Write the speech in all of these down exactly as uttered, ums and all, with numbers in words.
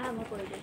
মই কৰি দিম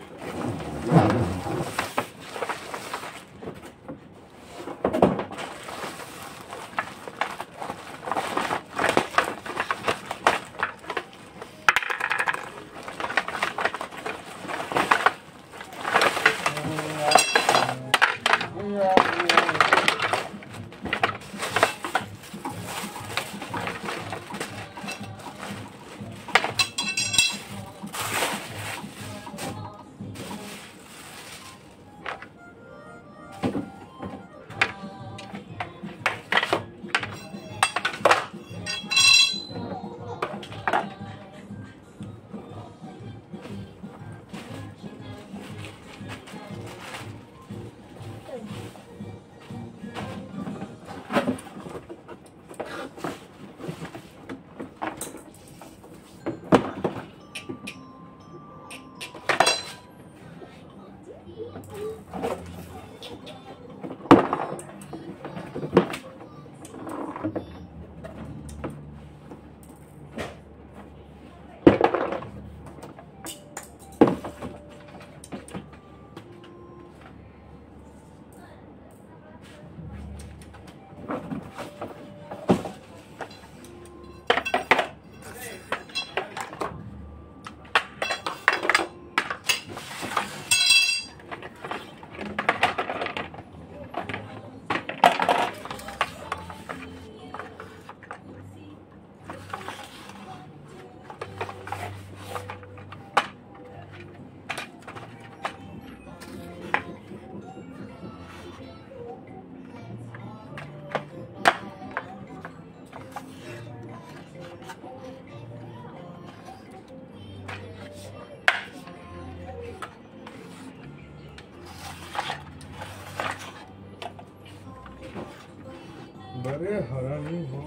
बड़े हरामी हो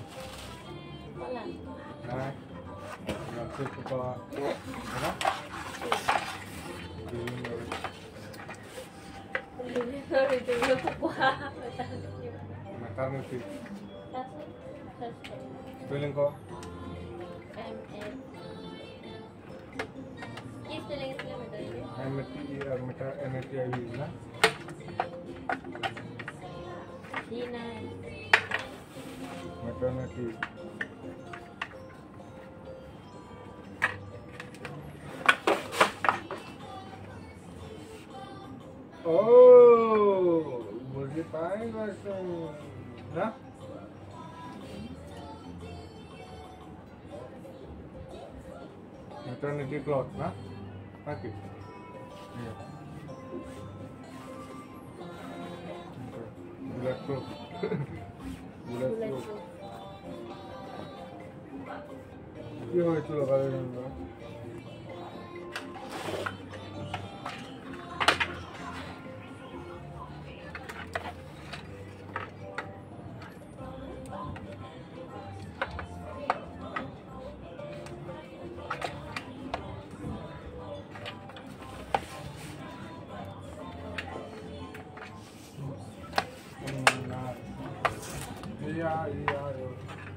Wala. नक्शे को है ना Sorry, tuloy ko po. maternity Kaso, spelling ko M N. Yes, tuloy nga sila madali. M T E R meta N T I V ना D nine. maternity oh बुझी पाएगा ना maternity cloth ना okay yeah bulletproof bulletproof ये हो चलो लगा देंगे Yeah, yeah, yeah.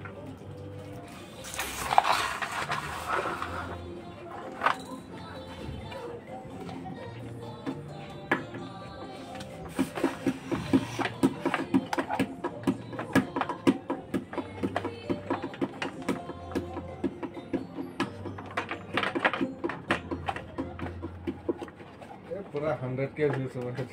पूरा हंड्रेड के व्यूज हो गए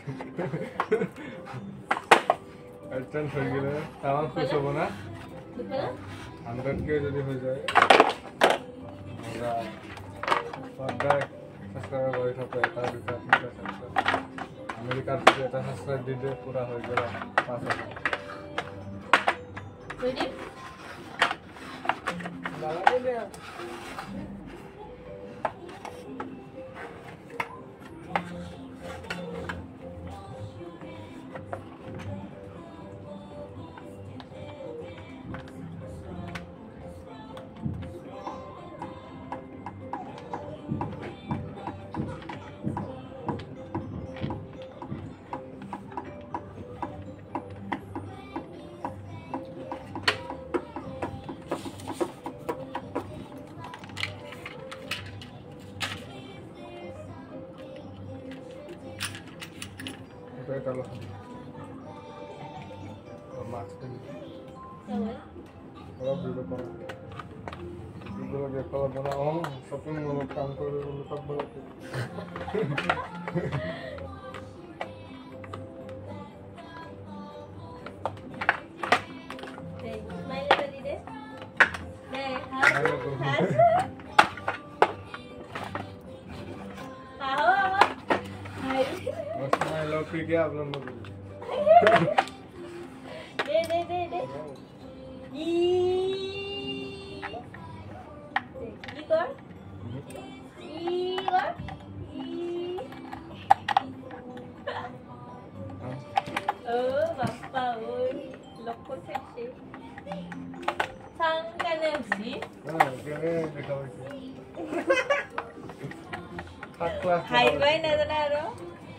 अच्छा हो गया तमाम खुश हो ना हंड्रेड के যদি হয়ে যায় আমরা সদায় সাবস্ক্রাইব করে থাকো এটা দুটা তিনটা সাবস্ক্রাইব আমেরিকার থেকে এটা সাবস্ক্রাইব দিলে পুরা হয়ে গেল পাঁচ হাজার Ready? লাগা দে এটা লোক মাছ কিনি অলপ ভিডিও করা ভিডিও দেখা বনা ও শপিং মল কাম করে সব বলে क्या आप लोग दे दे दे दे ई ई कर ई कर ई ओ बाप्पा ओय लोको सेक्सी 상가는 없이 हाँ क्या देखा वैसे हाथ क्लास हाई फाई नजर आ रहा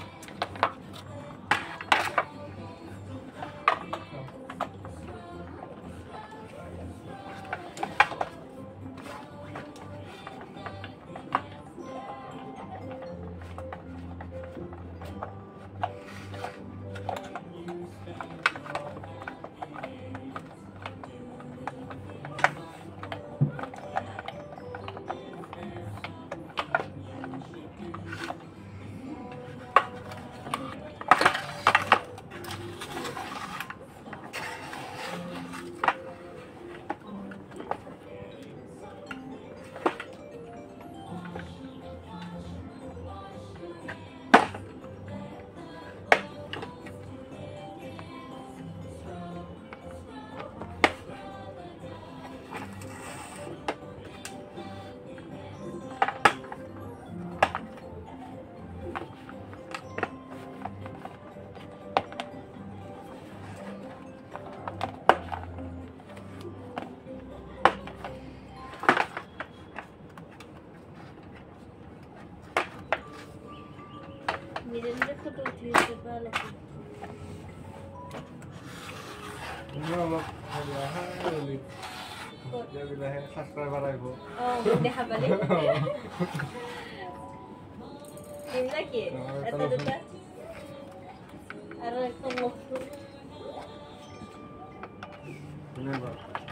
Mira, mira foto de para lo que no lo ya ya bila hai subscriber aibho oh দেখা পালে দিন নাকি এত দুটা আর একটা মস্ত ধন্যবাদ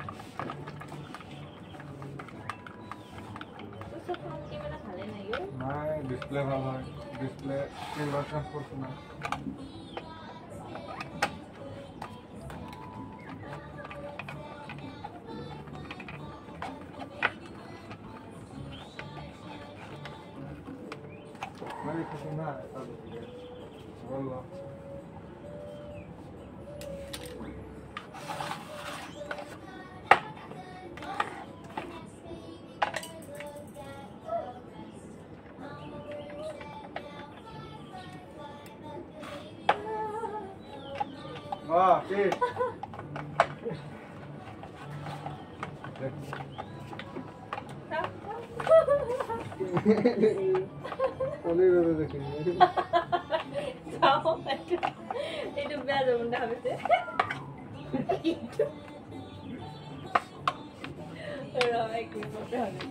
তো ফোন ক্যামেরা ভালো নাই গো না ডিসপ্লে ভালো হয় ডিসপ্লে ক্যামেরা ট্রান্সফার না Mari kusuna tahu Allah Wah, sih. Oleh oleh dekin. Tahu itu itu biasa bunda habis itu. Orang aku bunda habis.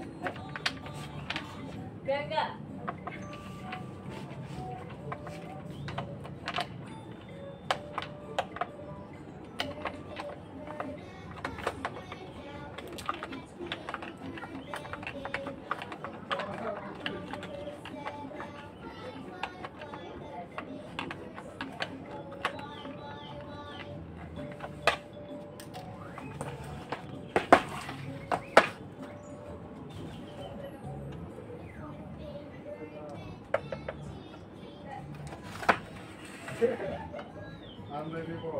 Gak I'm ready for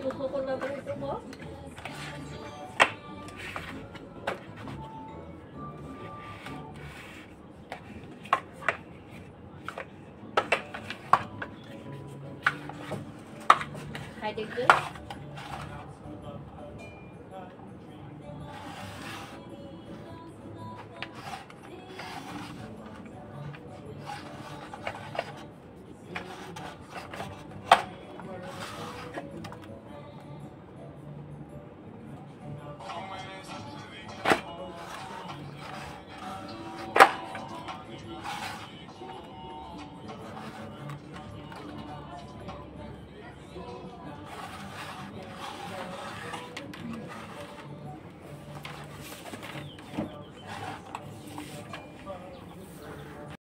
দুশ কোণা সেইটো ক খাই দেখবে